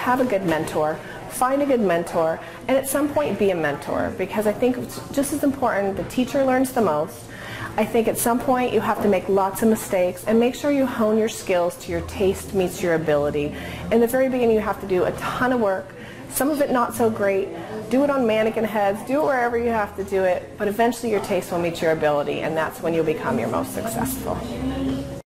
Have a good mentor, find a good mentor, and at some point be a mentor, because I think it's just as important. The teacher learns the most. I think at some point you have to make lots of mistakes and make sure you hone your skills to your taste meets your ability. In the very beginning you have to do a ton of work, some of it not so great. Do it on mannequin heads, do it wherever you have to do it, but eventually your taste will meet your ability, and that's when you'll become your most successful.